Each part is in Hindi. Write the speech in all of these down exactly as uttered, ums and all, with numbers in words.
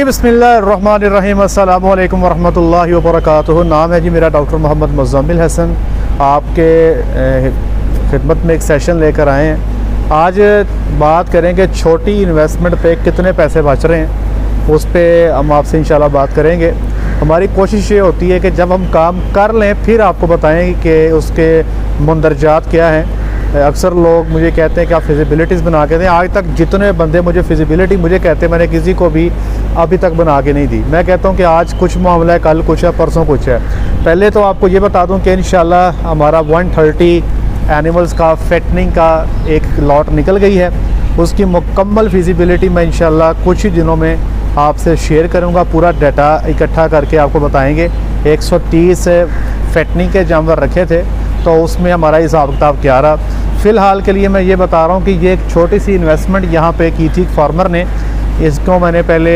जी बिस्मिल्लाहिर्रहमानिर्रहीम, अस्सलामु अलैकुम वरहमतुल्लाहि वबरकातुहू। नाम है जी मेरा डॉक्टर मोहम्मद मुज़म्मिल हसन। आपके खिदमत में एक सेशन लेकर आए हैं। आज बात करेंगे छोटी इन्वेस्टमेंट पे कितने पैसे बच रहे हैं, उस पर हम आपसे इंशाल्लाह बात करेंगे। हमारी कोशिश ये होती है कि जब हम काम कर लें फिर आपको बताएं कि उसके मंदरजात क्या हैं। अक्सर लोग मुझे कहते हैं कि आप फिजिबिलिटीज़ बना के दें। आज तक जितने बंदे मुझे फिजिबिलिटी मुझे कहते हैं, मैंने किसी को भी अभी तक बना के नहीं दी। मैं कहता हूं कि आज कुछ मामला है, कल कुछ है, परसों कुछ है। पहले तो आपको ये बता दूं कि इंशाल्लाह हमारा एक सौ तीस एनिमल्स का फेटनिंग का एक लॉट निकल गई है। उसकी मुकम्मल फिजिबिलिटी मैं इंशाल्लाह कुछ ही दिनों में आपसे शेयर करूँगा। पूरा डाटा इकट्ठा करके आपको बताएँगे। एक सौ तीस फेटनिंग के जानवर रखे थे तो उसमें हमारा हिसाब किताब क्या रहा। फ़िलहाल के लिए मैं ये बता रहा हूँ कि ये एक छोटी सी इन्वेस्टमेंट यहाँ पे की थी फार्मर ने। इसको मैंने पहले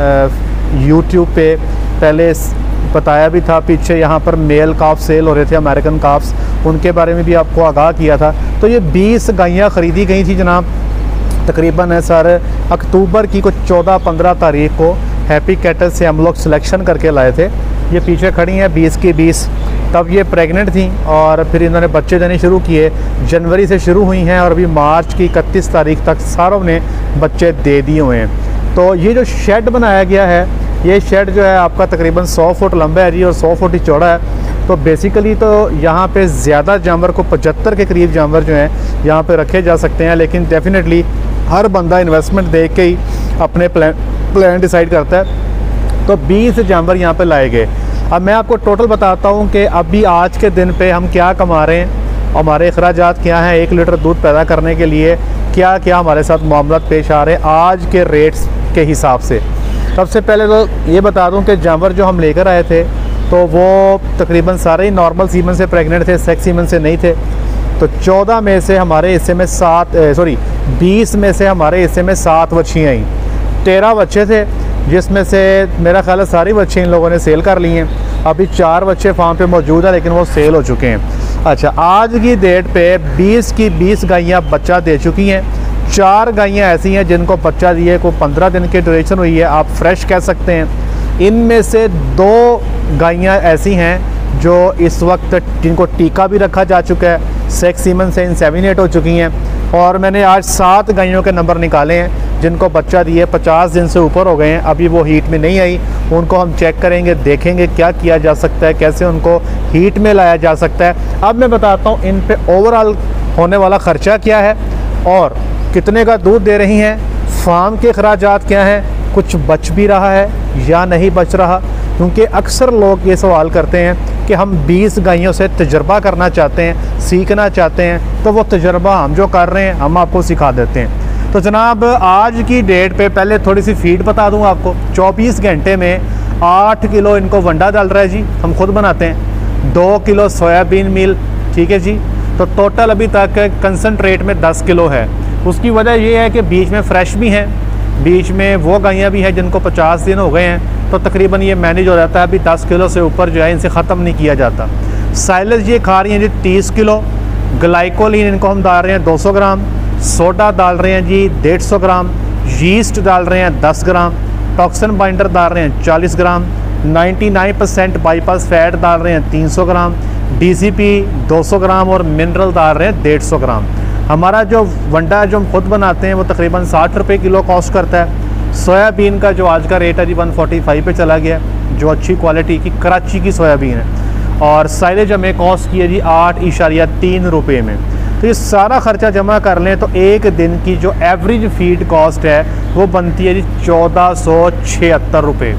यूट्यूब पे पहले बताया भी था। पीछे यहाँ पर मेल काफ सेल हो रहे थे, अमेरिकन काफ्स, उनके बारे में भी आपको आगाह किया था। तो ये बीस गायें ख़रीदी गई थी जनाब, तकरीबन है सर अक्टूबर की कुछ चौदह पंद्रह तारीख को हैप्पी कैटल से हम लोग सिलेक्शन करके लाए थे। ये पीछे खड़ी हैं बीस की बीस। तब ये प्रेग्नेंट थी और फिर इन्होंने बच्चे देने शुरू किए। जनवरी से शुरू हुई हैं और अभी मार्च की इकतीस तारीख तक सारों ने बच्चे दे दिए हुए हैं। तो ये जो शेड बनाया गया है, ये शेड जो है आपका तकरीबन सौ फुट लंबा है जी और सौ फुट ही चौड़ा है। तो बेसिकली तो यहाँ पे ज़्यादा जानवर को पचहत्तर के करीब जानवर जो हैं यहाँ पे रखे जा सकते हैं। लेकिन डेफिनेटली हर बंदा इन्वेस्टमेंट देख के ही अपने प्लान प्लान डिसाइड करता है। तो बीस जानवर यहाँ पे लाए गए। अब मैं आपको टोटल बताता हूँ कि अभी आज के दिन पे हम क्या कमा रहे हैं, हमारे अखराजात क्या हैं, एक लीटर दूध पैदा करने के लिए क्या क्या हमारे साथ मामलात पेश आ रहे हैं आज के रेट्स के हिसाब से। सबसे पहले तो ये बता दूँ कि जानवर जो हम लेकर आए थे तो वो तकरीबन सारे ही नॉर्मल सीमन से प्रेग्नेंट थे, सेक्स सीमन से नहीं थे। तो चौदह में से हमारे हिस्से में सात सॉरी बीस में से हमारे हिस्से में सात बच्चियाँ आई, तेरह बच्चे थे जिसमें से मेरा ख्याल है सारी बच्चे इन लोगों ने सेल कर लिए हैं। अभी चार बच्चे फार्म पे मौजूद है लेकिन वो सेल हो चुके हैं। अच्छा, आज की डेट पे बीस की बीस गायें बच्चा दे चुकी हैं। चार गायें ऐसी हैं जिनको बच्चा दिए को पंद्रह दिन की ड्यूरेशन हुई है, आप फ्रेश कह सकते हैं। इनमें से दो गायें ऐसी हैं जो इस वक्त जिनको टीका भी रखा जा चुका है, सेक्स सीमन से इंसेमिनेट हो चुकी हैं। और मैंने आज सात गायों के नंबर निकाले हैं जिनको बच्चा दिए पचास दिन से ऊपर हो गए हैं, अभी वो हीट में नहीं आई। उनको हम चेक करेंगे, देखेंगे क्या किया जा सकता है, कैसे उनको हीट में लाया जा सकता है। अब मैं बताता हूँ इन पे ओवरऑल होने वाला ख़र्चा क्या है और कितने का दूध दे रही हैं, फार्म के अखराजात क्या हैं, कुछ बच भी रहा है या नहीं बच रहा। क्योंकि अक्सर लोग ये सवाल करते हैं कि हम बीस गायों से तजर्बा करना चाहते हैं, सीखना चाहते हैं, तो वो तजर्बा हम जो कर रहे हैं हम आपको सिखा देते हैं। तो जनाब आज की डेट पे पहले थोड़ी सी फीड बता दूं आपको। चौबीस घंटे में आठ किलो इनको वंडा डाल रहा है जी, हम खुद बनाते हैं। दो किलो सोयाबीन मील, ठीक है जी। तो टोटल अभी तक कंसनट्रेट में दस किलो है। उसकी वजह ये है कि बीच में फ्रेश भी हैं, बीच में वो गायें भी हैं जिनको पचास दिन हो गए हैं, तो तकरीबन ये मैनेज हो जाता है। अभी दस किलो से ऊपर जो है इनसे ख़त्म नहीं किया जाता। साइलेज ये खा रही हैं जी तीस किलो, ग्लाइकोलिन इनको हम डाल रहे हैं दो सौ ग्राम, सोडा डाल रहे हैं जी डेढ़ सौ ग्राम, यीस्ट डाल रहे हैं दस ग्राम, टॉक्सिन बाइंडर डाल रहे हैं चालीस ग्राम, निन्यानवे परसेंट बाईपास फैट डाल रहे हैं तीन सौ ग्राम, डीसीपी दो सौ ग्राम और मिनरल डाल रहे हैं डेढ़ सौ ग्राम। हमारा जो वंडा जो हम खुद बनाते हैं वो तकरीबन साठ रुपये किलो कॉस्ट करता है। सोयाबीन का जो आज का रेट है जी वन फोर्टी फाइव पे चला गया, जो अच्छी क्वालिटी की कराची की सोयाबीन है। और साइलेज हमें कॉस्ट की है जी आठ इशारिया तीन रुपये में। तो ये सारा ख़र्चा जमा कर लें तो एक दिन की जो एवरेज फीड कॉस्ट है वो बनती है जी चौदह सौ छिहत्तर रुपये।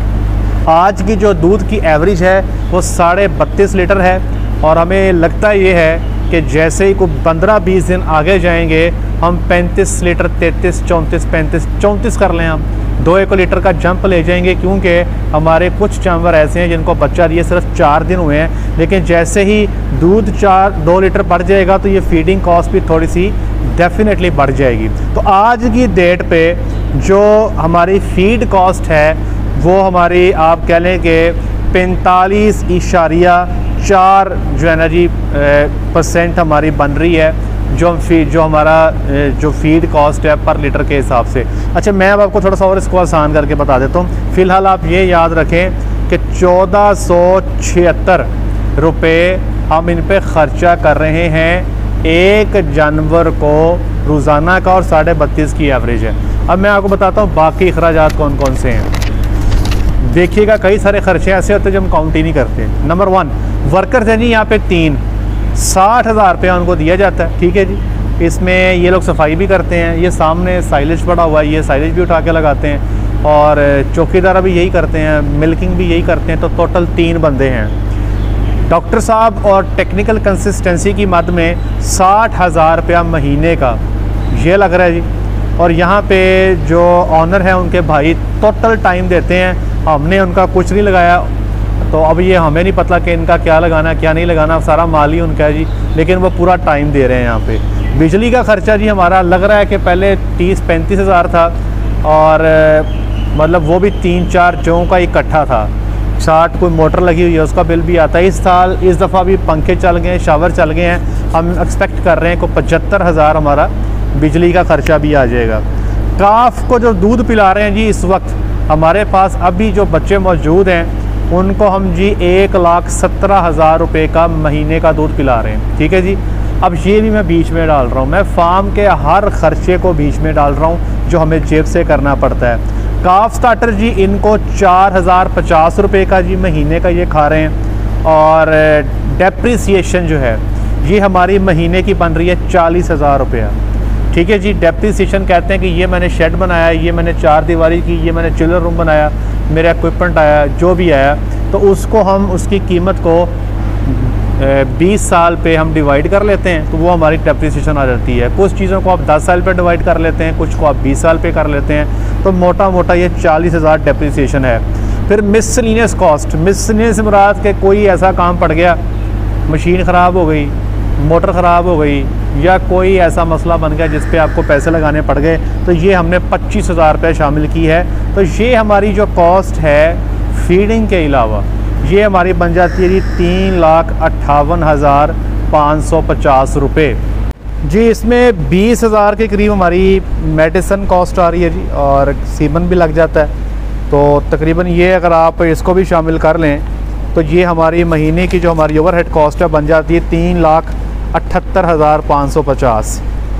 आज की जो दूध की एवरेज है वो साढ़े बत्तीस लीटर है। और हमें लगता ये है कि जैसे ही कोई पंद्रह बीस दिन आगे जाएंगे हम पैंतीस लीटर, तैंतीस, चौंतीस, पैंतीस, चौंतीस कर लें, हम दो एक लीटर का जंप ले जाएंगे। क्योंकि हमारे कुछ जानवर ऐसे हैं जिनको बच्चा दिए सिर्फ चार दिन हुए हैं, लेकिन जैसे ही दूध चार दो लीटर बढ़ जाएगा तो ये फीडिंग कॉस्ट भी थोड़ी सी डेफिनेटली बढ़ जाएगी। तो आज की डेट पे जो हमारी फीड कॉस्ट है वो हमारी आप कह लें कि पैंतालीस इशारिया चार जो है ना जी परसेंट हमारी बन रही है जो हम फीड जो हमारा जो फीड कॉस्ट है पर लीटर के हिसाब से। अच्छा, मैं अब आपको थोड़ा सा और इसको आसान करके बता देता हूँ। फ़िलहाल आप ये याद रखें कि चौदह सौ छिहत्तर रुपये हम इन पे ख़र्चा कर रहे हैं एक जानवर को रोज़ाना का, और साढ़े बत्तीस की एवरेज है। अब मैं आपको बताता हूँ बाकी अखराजात कौन कौन से हैं। देखिएगा, कई सारे खर्चे ऐसे होते हैं जो हम काउंट ही नहीं करते। नंबर वन, वर्कर्स हैं जी यहाँ पे तीन, साठ हज़ार रुपया उनको दिया जाता है, ठीक है जी। इसमें ये लोग सफाई भी करते हैं, ये सामने साइलेज पड़ा हुआ है, ये साइलेज भी उठा के लगाते हैं, और चौकीदार भी यही करते हैं, मिल्किंग भी यही करते हैं। तो टोटल तीन बंदे हैं। डॉक्टर साहब और टेक्निकल कंसिस्टेंसी की मद में साठ हज़ार रुपया महीने का ये लग रहा है जी। और यहाँ पे जो ऑनर है उनके भाई टोटल टाइम देते हैं, हमने उनका कुछ नहीं लगाया, तो अब ये हमें नहीं पता कि इनका क्या लगाना क्या नहीं लगाना, सारा माल ही उनका है जी, लेकिन वो पूरा टाइम दे रहे हैं यहाँ पे। बिजली का खर्चा जी हमारा लग रहा है कि पहले तीस पैंतीस हज़ार था, और मतलब वो भी तीन चार जगहों का इकट्ठा था। साठ कोई मोटर लगी हुई है उसका बिल भी आता है। इस साल इस दफ़ा भी पंखे चल गए हैं, शावर चल गए हैं, हम एक्सपेक्ट कर रहे हैं को पचहत्तर हज़ार हमारा बिजली का खर्चा भी आ जाएगा। काफ को जो दूध पिला रहे हैं जी, इस वक्त हमारे पास अभी जो बच्चे मौजूद हैं उनको हम जी एक लाख सत्रह हज़ार रुपये का महीने का दूध पिला रहे हैं, ठीक है जी। अब ये भी मैं बीच में डाल रहा हूँ, मैं फार्म के हर खर्चे को बीच में डाल रहा हूँ जो हमें जेब से करना पड़ता है। काफ स्टार्टर जी इनको चार हज़ार पचास रुपये का जी महीने का ये खा रहे हैं, और डेप्रिसिएशन जो है ये हमारी महीने की बन रही है चालीस हज़ार रुपया, ठीक है जी। डेप्रिसिएशन कहते हैं कि ये मैंने शेड बनाया, ये मैंने चार दीवारी की, ये मैंने चिलर रूम बनाया, मेरा इक्विपमेंट आया, जो भी आया, तो उसको हम उसकी कीमत को बीस साल पे हम डिवाइड कर लेते हैं, तो वो हमारी डेप्रिसिएशन आ जाती है। कुछ चीज़ों को आप दस साल पे डिवाइड कर लेते हैं, कुछ को आप बीस साल पे कर लेते हैं, तो मोटा मोटा ये चालीस हज़ार डेप्रिसिएशन है। फिर मिसलिनियस कॉस्ट, मिसलिनियस मुराद के कोई ऐसा काम पड़ गया, मशीन ख़राब हो गई, मोटर ख़राब हो गई, या कोई ऐसा मसला बन गया जिस पे आपको पैसे लगाने पड़ गए, तो ये हमने पच्चीस हज़ार रुपये शामिल की है। तो ये हमारी जो कॉस्ट है फीडिंग के अलावा ये हमारी बन जाती है जी तीन लाख अट्ठावन हज़ार पाँच सौ पचास रुपये जी। इसमें बीस हज़ार के करीब हमारी मेडिसिन कॉस्ट आ रही है जी, और सीमन भी लग जाता है, तो तकरीबन ये अगर आप इसको भी शामिल कर लें तो ये हमारी महीने की जो हमारी ओवरहेड कॉस्ट है बन जाती है तीन लाख अठहत्तर हज़ार पाँच सौ पचास।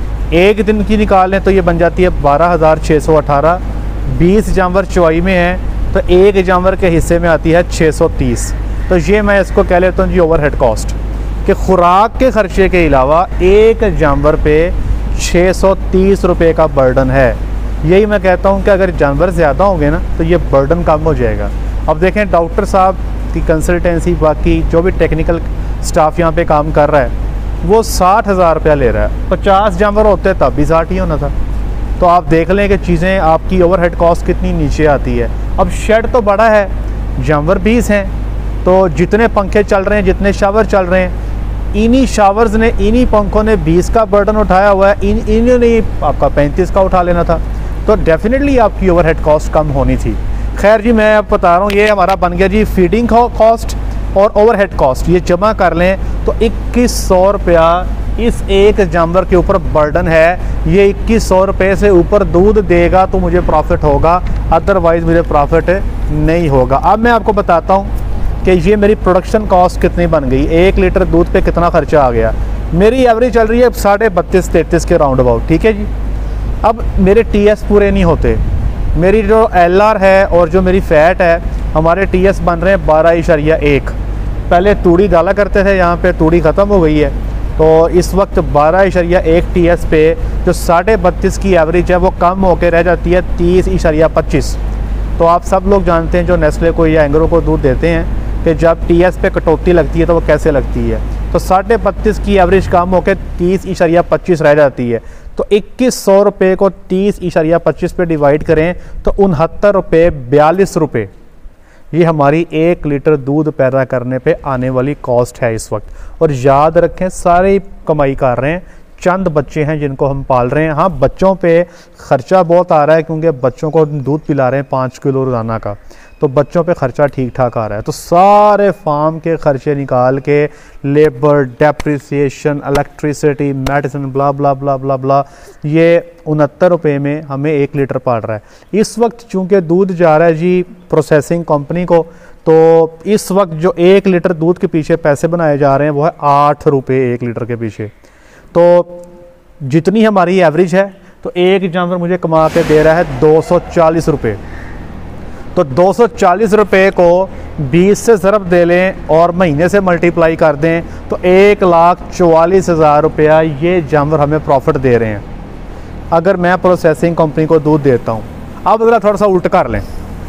एक दिन की निकालें तो ये बन जाती है बारह हज़ार छः सौ अठारह। बीस जानवर चौवाई में है तो एक जानवर के हिस्से में आती है छः सौ तीस। तो ये मैं इसको कह लेता हूँ जी ओवरहेड कॉस्ट, कि खुराक के खर्चे के अलावा एक जानवर पे छः सौ तीस रुपये का बर्डन है। यही मैं कहता हूँ कि अगर जानवर ज़्यादा होंगे ना तो ये बर्डन कम हो जाएगा। अब देखें डॉक्टर साहब की कंसल्टेंसी, बाकी जो भी टेक्निकल स्टाफ यहाँ पे काम कर रहा है वो साठ हज़ार रुपया ले रहा है। पचास जानवर होते तब भी साठ ही होना था। तो आप देख लें कि चीज़ें आपकी ओवरहेड कॉस्ट कितनी नीचे आती है। अब शेड तो बड़ा है, जानवर बीस हैं, तो जितने पंखे चल रहे हैं, जितने शावर चल रहे हैं, इन्हीं शावर्स ने, इन्हीं पंखों ने बीस का बर्डन उठाया हुआ है, इन इन्होंने आपका पैंतीस का उठा लेना था, तो डेफिनेटली आपकी ओवरहेड कॉस्ट कम होनी थी। खैर जी, मैं अब बता रहा हूँ, ये हमारा बन गया जी फीडिंग कॉस्ट और ओवरहेड कॉस्ट, ये जमा कर लें तो इक्कीस सौ रुपया इस एक जानवर के ऊपर बर्डन है। ये इक्कीस सौ रुपये से ऊपर दूध देगा तो मुझे प्रॉफिट होगा, अदरवाइज़ मुझे प्रॉफिट नहीं होगा। अब मैं आपको बताता हूँ कि ये मेरी प्रोडक्शन कॉस्ट कितनी बन गई, एक लीटर दूध पे कितना खर्चा आ गया। मेरी एवरेज चल रही है साढ़े बत्तीस तैंतीस के राउंड अबाउट, ठीक है जी। अब मेरे टी एस पूरे नहीं होते, मेरी जो एल आर है और जो मेरी फ़ैट है, हमारे टी एस बन रहे हैं बारह इशारिया एक। पहले तूड़ी डाला करते थे, यहाँ पे तूड़ी ख़त्म हो गई है, तो इस वक्त बारह इशारिया एक टी एस पे जो साढ़े बत्तीस की एवरेज है वो कम होकर रह जाती है तीस इशारिया पच्चीस। तो आप सब लोग जानते हैं जो नेस्ले को या एंग्रो को दूध देते हैं कि जब टी एस पे कटौती लगती है तो वो कैसे लगती है। तो साढ़े बत्तीस की एवरेज कम होकर तीस इशारिया पच्चीस रह जाती है। तो इक्कीस सौ रुपये को तीस इशारिया पच्चीस पे डिवाइड करें तो उनहत्तर रुपये बयालीस रुपये ये हमारी एक लीटर दूध पैदा करने पे आने वाली कॉस्ट है इस वक्त। और याद रखें, सारे कमाई कर रहे हैं, चंद बच्चे हैं जिनको हम पाल रहे हैं। हाँ, बच्चों पे ख़र्चा बहुत आ रहा है क्योंकि बच्चों को दूध पिला रहे हैं पाँच किलो रोज़ाना का, तो बच्चों पे ख़र्चा ठीक ठाक आ रहा है। तो सारे फार्म के ख़र्चे निकाल के labour, depreciation, electricity, medicine, blah blah blah blah blah, ये उनहत्तर रुपये में हमें एक लीटर पड़ रहा है। इस वक्त चूँकि दूध जा रहा है जी प्रोसेसिंग कंपनी को, तो इस वक्त जो एक लीटर दूध के पीछे पैसे बनाए जा रहे हैं वो है आठ रुपये एक लीटर के पीछे। तो जितनी हमारी एवरेज है, तो एक जानवर मुझे कमा के दे रहा है दो सौ चालीस रुपये। तो दो सौ चालीस रुपये को बीस से ज़रब दे लें और महीने से मल्टीप्लाई कर दें, तो एक लाख चवालीस हज़ार रुपया ये जानवर हमें प्रॉफिट दे रहे हैं अगर मैं प्रोसेसिंग कंपनी को दूध देता हूँ। अब ज़रा थोड़ा सा उल्ट कर लें।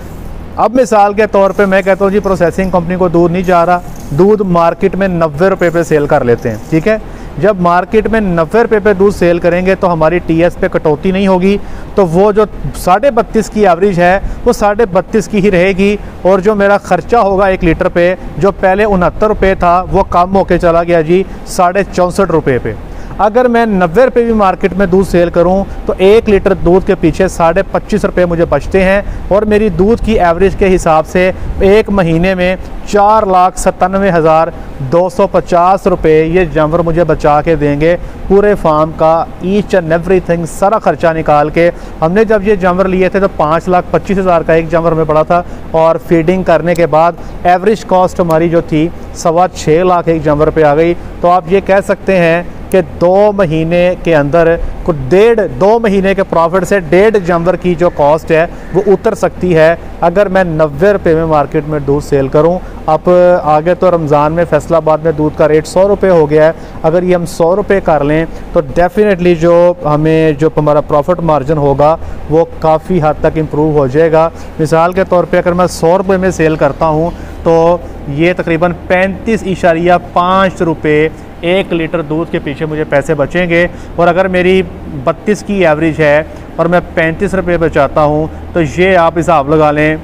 अब मिसाल के तौर पे मैं कहता हूँ जी प्रोसेसिंग कंपनी को दूध नहीं जा रहा, दूध मार्केट में नब्बे रुपये पे सेल कर लेते हैं, ठीक है। जब मार्केट में नब्बे रुपये पे दूध सेल करेंगे तो हमारी टीएस पे कटौती नहीं होगी, तो वो जो साढ़े बत्तीस की एवरेज है वो साढ़े बत्तीस की ही रहेगी, और जो मेरा ख़र्चा होगा एक लीटर पे, जो पहले उनहत्तर रुपये था, वो कम होके चला गया जी साढ़े चौंसठ रुपये पे। अगर मैं नब्बे रुपये भी मार्केट में दूध सेल करूं तो एक लीटर दूध के पीछे साढ़े पच्चीस रुपये मुझे बचते हैं, और मेरी दूध की एवरेज के हिसाब से एक महीने में चार लाख सत्तानवे हज़ार दो सौ पचास रुपये ये जानवर मुझे बचा के देंगे पूरे फार्म का ईच एंड एवरीथिंग, सारा खर्चा निकाल के। हमने जब ये जानवर लिए थे तो पाँच लाख पच्चीस हज़ार का एक जानवर में पड़ा था, और फीडिंग करने के बाद एवरेज कॉस्ट हमारी जो थी सवा छः लाख एक जानवर पे आ गई। तो आप ये कह सकते हैं कि दो महीने के अंदर कुछ डेढ़ दो महीने के प्रॉफिट से डेढ़ जानवर की जो कॉस्ट है वो उतर सकती है अगर मैं नब्बे रुपये में मार्केट में दूध सेल करूं। अब आगे तो रमज़ान में फैसलाबाद में दूध का रेट सौ रुपये हो गया है, अगर ये हम सौ रुपये कर लें तो डेफिनेटली जो हमें जो हमारा प्रॉफिट मार्जिन होगा वो काफ़ी हद तक इम्प्रूव हो जाएगा। मिसाल के तौर पे अगर मैं सौ रुपये में सेल करता हूँ तो ये तकरीबन पैंतीस इशारिया पाँच रुपये एक लीटर दूध के पीछे मुझे पैसे बचेंगे। और अगर मेरी बत्तीस की एवरेज है और मैं पैंतीस रुपये बचाता हूँ तो ये आप हिसाब लगा लें,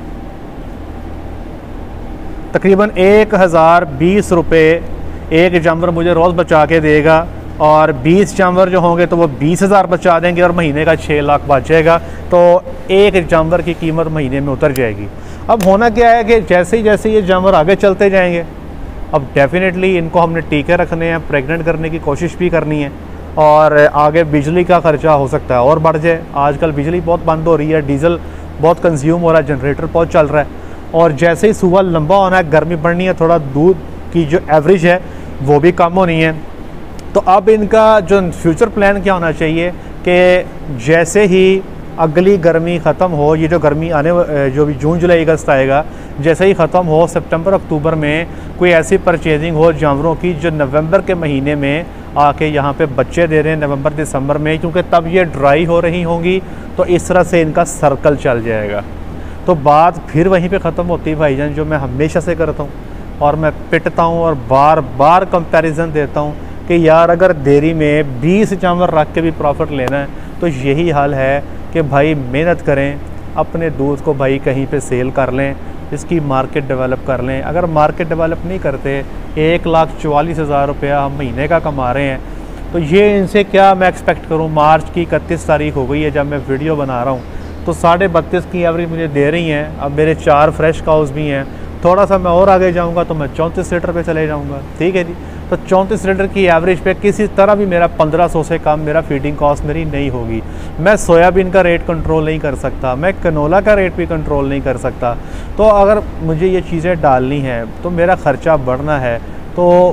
तकरीबन एक हज़ार बीस रुपये एक जानवर मुझे रोज़ बचा के देगा, और बीस जानवर जो होंगे तो वो बीस हज़ार बचा देंगे और महीने का छः लाख बच जाएगा। तो एक जानवर की कीमत महीने में उतर जाएगी। अब होना क्या है कि जैसे ही जैसे ये जानवर आगे चलते जाएंगे, अब डेफिनेटली इनको हमने टीके रखने हैं, प्रेग्नेंट करने की कोशिश भी करनी है, और आगे बिजली का खर्चा हो सकता है और बढ़ जाए। आजकल बिजली बहुत बंद हो रही है, डीजल बहुत कंज्यूम हो रहा है, जनरेटर बहुत चल रहा है, और जैसे ही सुबह लंबा होना है, गर्मी बढ़नी है, थोड़ा दूध की जो एवरेज है वो भी कम होनी है। तो अब इनका जो फ्यूचर प्लान क्या होना चाहिए कि जैसे ही अगली गर्मी ख़त्म हो, ये जो गर्मी आने जो भी जून जुलाई अगस्त आएगा, जैसे ही ख़त्म हो सितंबर अक्टूबर में कोई ऐसी परचेजिंग हो जानवरों की जो नवंबर के महीने में आके यहाँ पे बच्चे दे रहे हैं नवंबर दिसंबर में, क्योंकि तब ये ड्राई हो रही होंगी, तो इस तरह से इनका सर्कल चल जाएगा। तो बात फिर वहीं पे ख़त्म होती है भाईजान, जो मैं हमेशा से करता हूँ और मैं पिटता हूँ और बार बार कंपैरिजन देता हूँ कि यार अगर डेयरी में बीस जानवर रख के भी प्रॉफिट लेना है तो यही हाल है कि भाई मेहनत करें, अपने दूध को भाई कहीं पे सेल कर लें, इसकी मार्केट डेवलप कर लें। अगर मार्केट डेवलप नहीं करते, एक लाख चवालीस हज़ार रुपया हम महीने का कमा रहे हैं, तो ये इनसे क्या मैं एक्सपेक्ट करूँ। मार्च की इकतीस तारीख हो गई है जब मैं वीडियो बना रहा हूँ, तो साढ़े बत्तीस की एवरेज मुझे दे रही हैं। अब मेरे चार फ्रेश काउस भी हैं, थोड़ा सा मैं और आगे जाऊँगा तो मैं चौंतीस लीटर पे चले जाऊँगा, ठीक है जी। तो चौंतीस लीटर की एवरेज पे किसी तरह भी मेरा पंद्रह सौ से कम मेरा फीडिंग कॉस्ट मेरी नहीं होगी। मैं सोयाबीन का रेट कंट्रोल नहीं कर सकता, मैं कनोला का रेट भी कंट्रोल नहीं कर सकता। तो अगर मुझे ये चीज़ें डालनी हैं तो मेरा ख़र्चा बढ़ना है, तो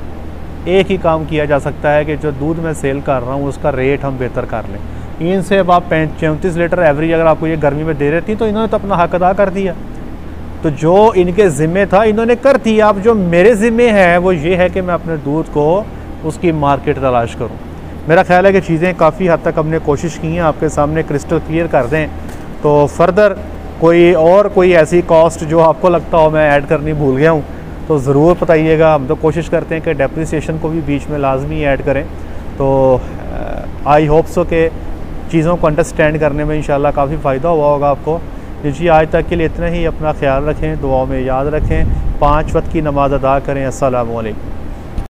एक ही काम किया जा सकता है कि जो दूध मैं सेल कर रहा हूँ उसका रेट हम बेहतर कर लें। इनसे अब आप चौंतीस लीटर एवरेज अगर आपको ये गर्मी में दे रही थी तो इन्होंने तो अपना हक अदा कर दिया। तो जो इनके ज़िम्मे था इन्होंने कर दिया। अब जो मेरे ज़िम्मे है वो ये है कि मैं अपने दूध को उसकी मार्केट तलाश करूं। मेरा ख्याल है कि चीज़ें काफ़ी हद तक हमने कोशिश की हैं, आपके सामने क्रिस्टल क्लियर कर दें। तो फर्दर कोई और कोई ऐसी कॉस्ट जो आपको लगता हो मैं ऐड करनी भूल गया हूँ तो ज़रूर बताइएगा। हम तो कोशिश करते हैं कि डेप्रिसिएशन को भी बीच में लाजमी ऐड करें। तो आई होप सो कि चीज़ों को अंडरस्टैंड करने में इंशाल्लाह काफ़ी फ़ायदा हुआ होगा आपको। जी आज तक के लिए इतना ही। अपना ख्याल रखें, दुआओं में याद रखें, पाँच वक्त की नमाज़ अदा करें। अस्सलामु अलैकुम।